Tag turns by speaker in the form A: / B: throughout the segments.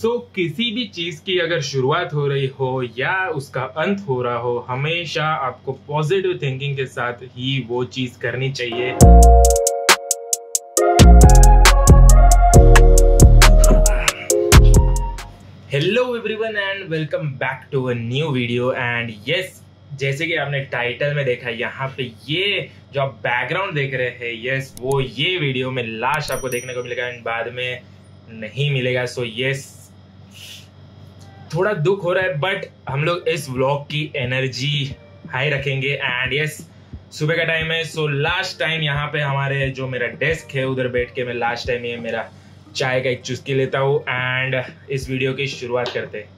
A: किसी भी चीज की अगर शुरुआत हो रही हो या उसका अंत हो रहा हो, हमेशा आपको पॉजिटिव थिंकिंग के साथ ही वो चीज करनी चाहिए। Hello everyone and welcome back to a new video. And yes, जैसे कि आपने टाइटल में देखा, यहाँ पे ये जो आप बैकग्राउंड देख रहे हैं, यस वो ये वीडियो में लास्ट आपको देखने को मिलेगा एंड बाद में नहीं मिलेगा। सो यस, थोड़ा दुख हो रहा है बट हम लोग इस व्लॉग की एनर्जी हाई रखेंगे। एंड यस, सुबह का टाइम है। सो लास्ट टाइम यहाँ पे हमारे जो मेरा डेस्क है उधर बैठ के मैं लास्ट टाइम ये मेरा चाय का एक चुस्की लेता हूँ एंड इस वीडियो की शुरुआत करते हैं।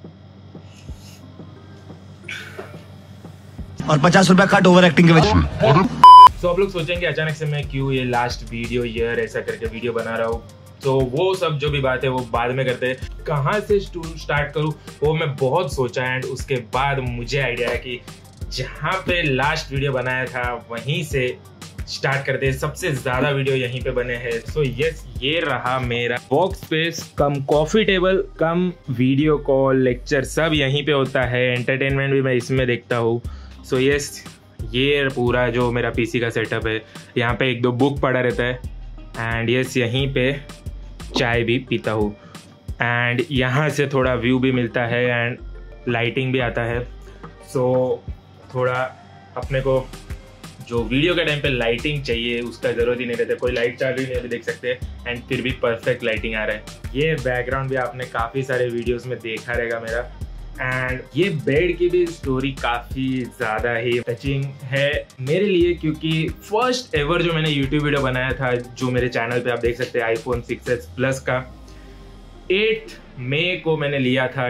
B: और 50 रुपया कट ओवर एक्टिंग के वजह।
A: तो आप लोग सोचेंगे अचानक से मैं क्यों ये लास्ट वीडियो ईयर ऐसा करके वीडियो बना रहा हूँ। तो वो सब जो भी बात है वो बाद में करते हैं। कहाँ से स्टार्ट करूँ वो मैं बहुत सोचा एंड उसके बाद मुझे आइडिया है कि जहाँ पे लास्ट वीडियो बनाया था वहीं से स्टार्ट करते हैं। सबसे ज्यादा वीडियो यहीं पे बने हैं। सो यस, ये रहा मेरा work space cum coffee table cum video call lecture सब यहीं पे होता है। एंटरटेनमेंट भी मैं इसमें देखता हूँ। सो यस, ये पूरा जो मेरा पीसी का सेटअप है, यहाँ पे एक दो बुक पढ़ा रहता है एंड यस यहीं पे चाय भी पीता हूँ एंड यहाँ से थोड़ा व्यू भी मिलता है एंड लाइटिंग भी आता है। सो थोड़ा अपने को जो वीडियो के टाइम पे लाइटिंग चाहिए उसका ज़रूरत ही नहीं रहता। कोई लाइट चालू ही नहीं देख सकते एंड फिर भी परफेक्ट लाइटिंग आ रहा है। ये बैकग्राउंड भी आपने काफ़ी सारे वीडियोस में देखा रहेगा मेरा। एंड ये बेड की भी स्टोरी काफ़ी ज़्यादा ही टचिंग है मेरे लिए, क्योंकि फर्स्ट एवर जो मैंने यूट्यूब वीडियो बनाया था जो मेरे चैनल पे आप देख सकते हैं iPhone 6s Plus का 8 मई को मैंने लिया था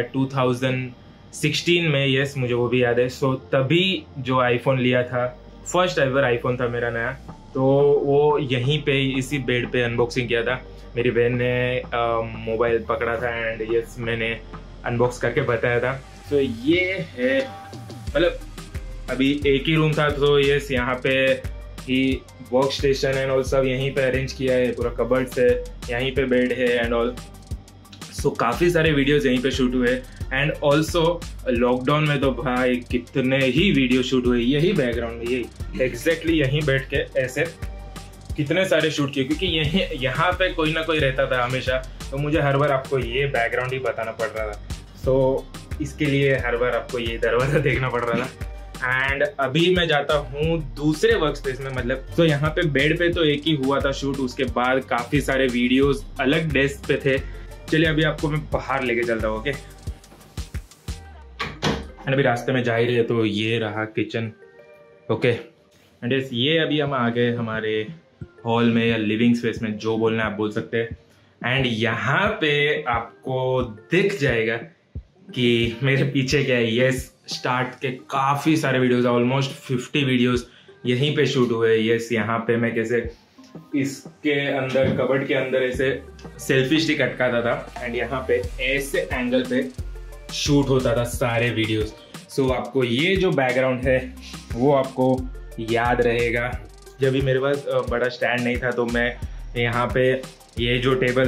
A: 2016 में। यस, मुझे वो भी याद है। सो तभी जो आईफोन लिया था, फर्स्ट एवर आईफोन था मेरा नया, तो वो यहीं पे इसी बेड पे अनबॉक्सिंग किया था। मेरी बहन ने मोबाइल पकड़ा था एंड यस मैंने अनबॉक्स करके बताया था। तो ये है, मतलब अभी एक ही रूम था तो यस यहाँ पे ही वर्क स्टेशन एंड ऑल सब यहीं पे अरेंज किया है। पूरा कबर्ड से यहीं पे बेड है एंड ऑल। सो काफ़ी सारे वीडियोस यहीं पे शूट हुए एंड ऑल्सो लॉकडाउन में तो भाई कितने ही वीडियो शूट हुए यही बैकग्राउंड में, यही एग्जैक्टली यहीं बैठ के ऐसे कितने सारे शूट किए, क्योंकि यहीं यहाँ पे कोई ना कोई रहता था हमेशा। तो मुझे हर बार आपको ये बैकग्राउंड ही बताना पड़ रहा था। तो इसके लिए हर बार आपको ये दरवाज़ा देखना पड़ रहा था। एंड अभी मैं जाता हूँ दूसरे वर्क स्पेस में, मतलब तो यहाँ पे बेड पे तो एक ही हुआ था शूट, उसके बाद काफ़ी सारे वीडियोस अलग डेस्क पे थे। चलिए अभी आपको मैं बाहर लेके चलता हूँ। ओके, एंड अभी रास्ते में जा ही रहे तो ये रहा किचन। ओके, एंड यस ये अभी हम आ गए हमारे हॉल में या लिविंग स्पेस में, जो बोलना आप बोल सकते हैं। एंड यहाँ पे आपको दिख जाएगा कि मेरे पीछे क्या है। यस, स्टार्ट के काफ़ी सारे वीडियोस, ऑलमोस्ट 50 वीडियोस यहीं पे शूट हुए। यस, यहाँ पे मैं कैसे इसके अंदर कबर्ड के अंदर ऐसे सेल्फी स्टिक अटकाता था एंड यहाँ पे ऐसे एंगल पे शूट होता था सारे वीडियोस। सो आपको ये जो बैकग्राउंड है वो आपको याद रहेगा। जब भी मेरे पास बड़ा स्टैंड नहीं था तो मैं यहाँ पे ये जो टेबल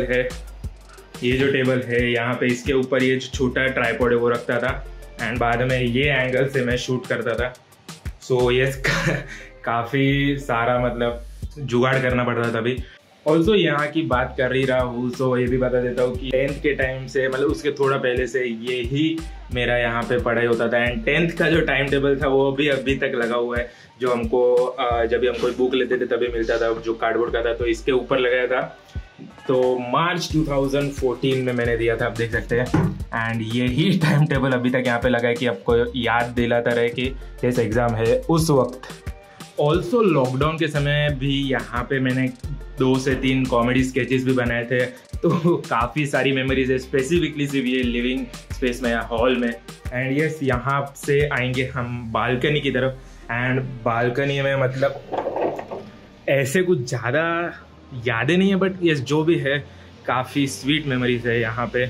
A: है यहाँ पे इसके ऊपर ये जो छोटा ट्राइपॉड है वो रखता था एंड बाद में ये एंगल से मैं शूट करता था। सो यस काफ़ी सारा मतलब जुगाड़ करना पड़ता था तभी। ऑल्सो यहाँ की बात कर ही रहा हूँ तो ये भी बता देता हूँ कि 10th के टाइम से, मतलब उसके थोड़ा पहले से ये ही मेरा यहाँ पे पढ़ाई होता था एंड 10th का जो टाइम टेबल था वो भी अभी तक लगा हुआ है, जो हमको जब भी हम कोई बुक लेते थे तभी मिलता था, जो कार्डबोर्ड का था, तो इसके ऊपर लगाया था। तो मार्च 2014 में मैंने दिया था, आप देख सकते हैं। एंड यही टाइम टेबल अभी तक यहाँ पे लगा है कि आपको याद दिलाता रहे कि जैसे एग्ज़ाम है उस वक्त। ऑल्सो लॉकडाउन के समय भी यहाँ पे मैंने 2 से 3 कॉमेडी स्केचेस भी बनाए थे। तो काफ़ी सारी मेमोरीज है, स्पेसिफिकली सिर्फ ये लिविंग स्पेस में या हॉल में। एंड यस, यहाँ से आएंगे हम बालकनी की तरफ एंड बालकनी में मतलब ऐसे कुछ ज़्यादा यादें नहीं है बट यस जो भी है काफ़ी स्वीट मेमोरीज है यहाँ पे।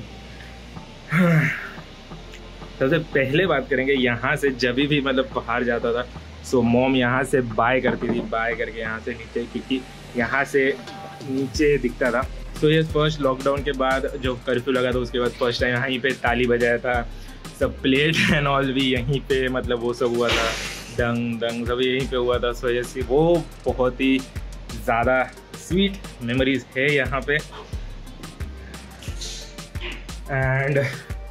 A: सबसे पहले बात करेंगे यहाँ से, जब भी मतलब बाहर जाता था सो मॉम यहाँ से बाय करती थी, बाय करके यहाँ से नीचे, क्योंकि यहाँ से नीचे दिखता था तो ये फर्स्ट लॉकडाउन के बाद जो कर्फ्यू लगा था उसके बाद फर्स्ट टाइम यहीं पे ताली बजाया था, सब प्लेट एंड ऑल भी यहीं पे, मतलब वो सब हुआ था, डंग डंग सब यहीं पे हुआ था। इस वजह से वो बहुत ही ज़्यादा स्वीट मेमोरीज है यहाँ पे। एंड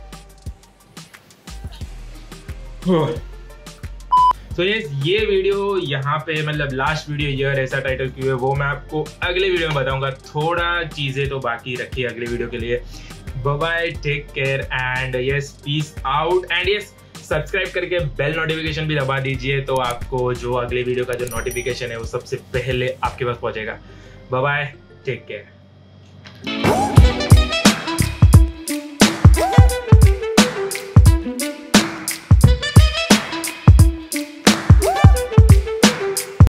A: तो ये वीडियो यहाँ पे मतलब लास्ट वीडियो ईयर ऐसा टाइटल क्यों है वो मैं आपको अगले वीडियो में बताऊंगा। थोड़ा चीज़ें तो बाकी रखी है अगले वीडियो के लिए। Bye bye, take care and yes, peace out and yes, subscribe करके बेल नोटिफिकेशन भी दबा दीजिए तो आपको जो अगले वीडियो का जो नोटिफिकेशन है वो सबसे पहले आपके पास पहुंचेगा। Bye bye, take care.